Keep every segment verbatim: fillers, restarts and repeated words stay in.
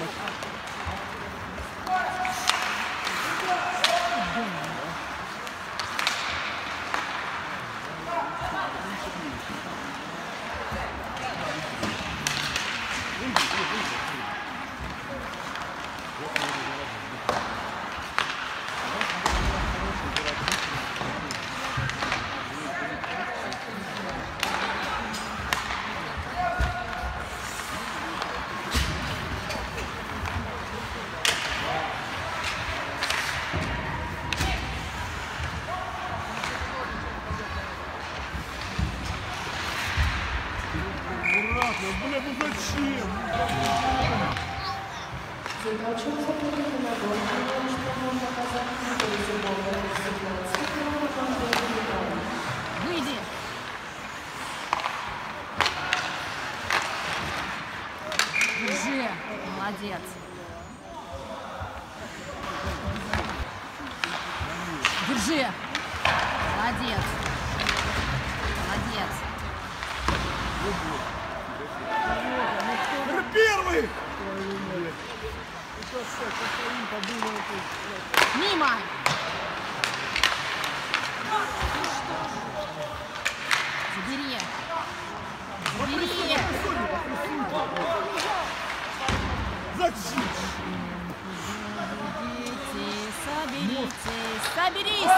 Бля, ну зачем? Выйди! Держи! Молодец! Держи! Молодец! Молодец! Первый! Мимо! Забери! Забери! Зачем? Соберитесь! Соберись!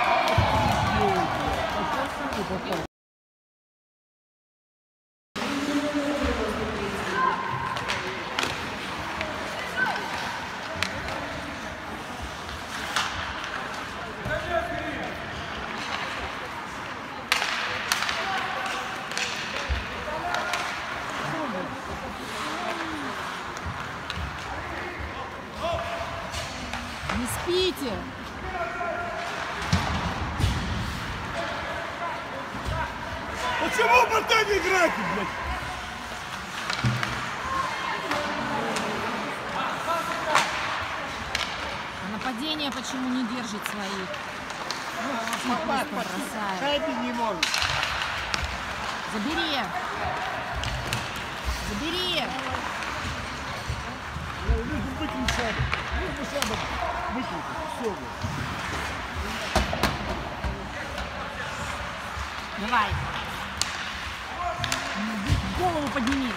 Не спите! Почему вы так играете, блядь? А нападение почему не держит своих? Ну, просто бросает. Шайби не может. Забери! Забери! Нужно выкинуть шайбу. Нужно шайбу выкинуть. Все, блядь. Давай! Голову подними!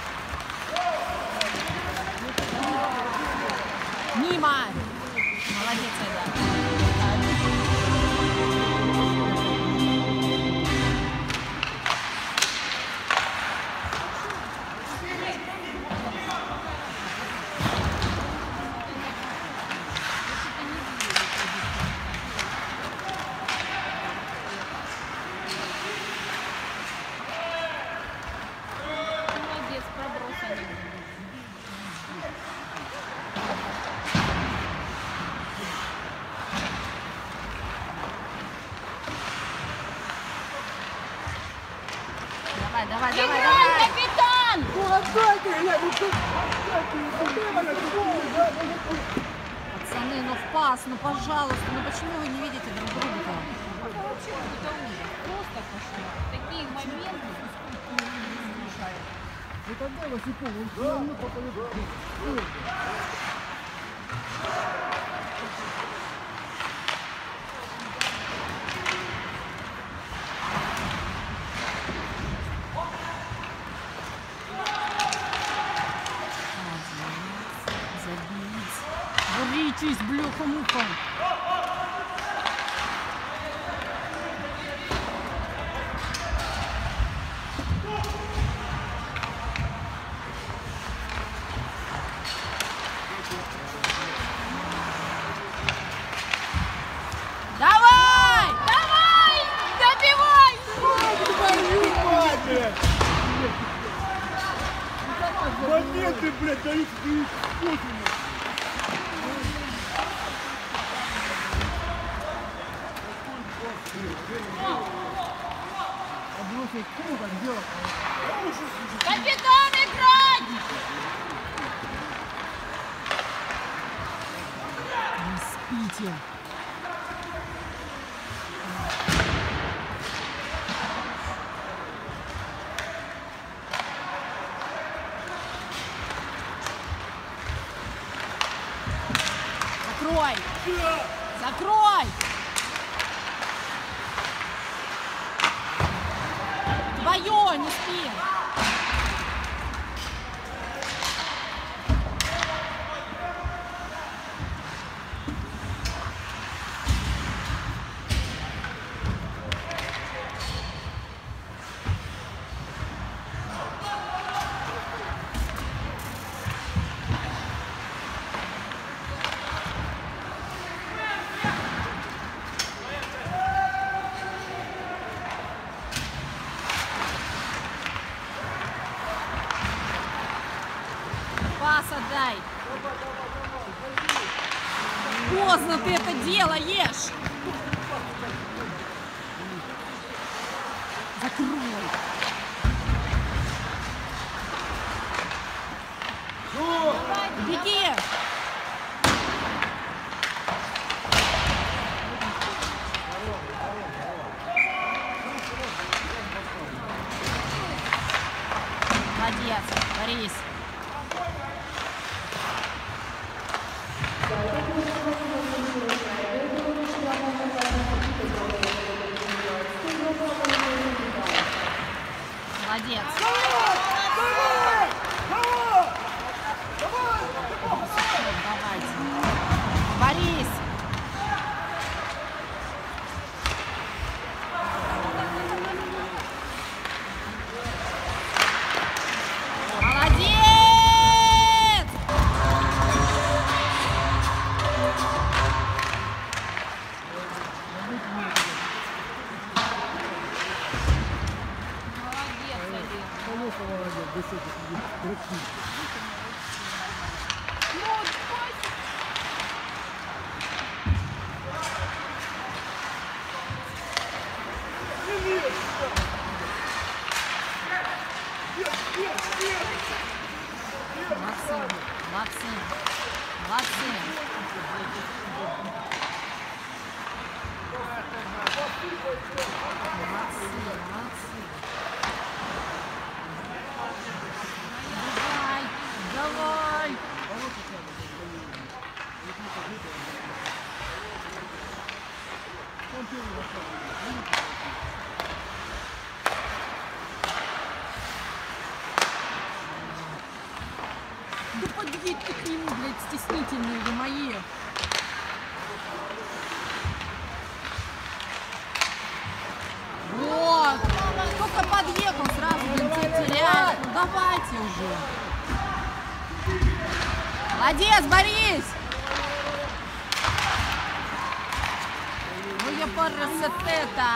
Мимо! Молодец, Айдар! Давай, давай, давай, Играй, давай! капитан! Ну отдайте, блядь, ну что? Пацаны, ну в пас, ну пожалуйста, ну почему вы не видите друг друга-то? Это вообще какой-то ужас. Просто пошло. Такие моменты. Ну тогда Васюков, он все равно попадет. Боритесь, бляха-муха! Давай! Давай! Добивай! Твою мать, блядь! Моменты, блядь, дают косвенно. Капитан, играть! Не спите! Закрой! Закрой! Твое, не спи! Пас отдай. Поздно ты это делаешь. Закрой. Беги. Молодец, Борис. Молодец. Давайте. Борис. Молодец. Молодцы, молодцы, молодцы. Молодцы, молодцы. Давай, давай. Да подъедь ты к нему, блядь, стеснительные вы мои. Вот. Только подъехал сразу, блин, тебя теряет. Ну давайте уже. Молодец, Борис. Ну я красота.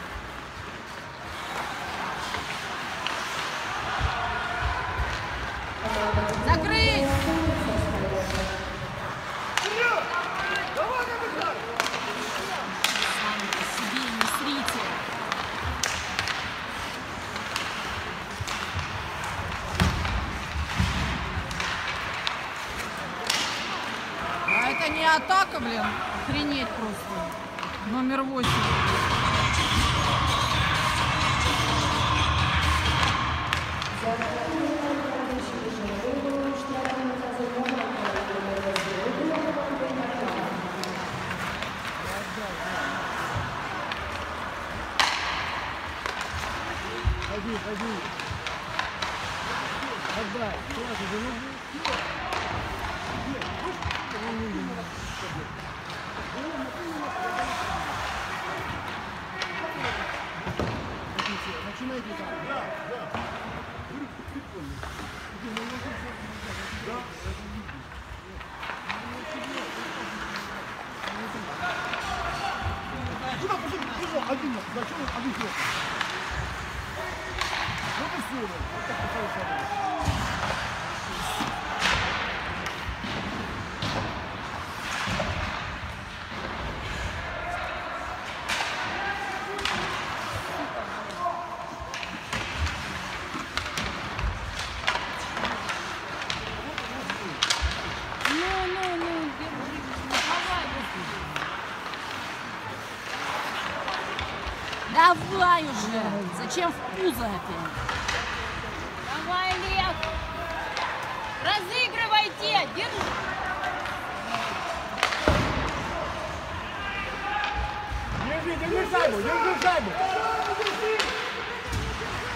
Закрыть! Сами по себе не срите. А это не атака, блин. Охренеть просто. Номер восемь. Ходи, ходи. Отдай. Сразу же, ну, начинайте так. Да, да. Куда пошел? Бежал один. Зачем он один? Вот и все. Вот так пошел. Давай уже! Зачем в пузо это? Давай, Лев! Разыгрывайте! Держи! Держи шайбу, держи шайбу.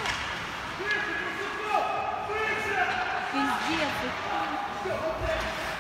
Пиздец.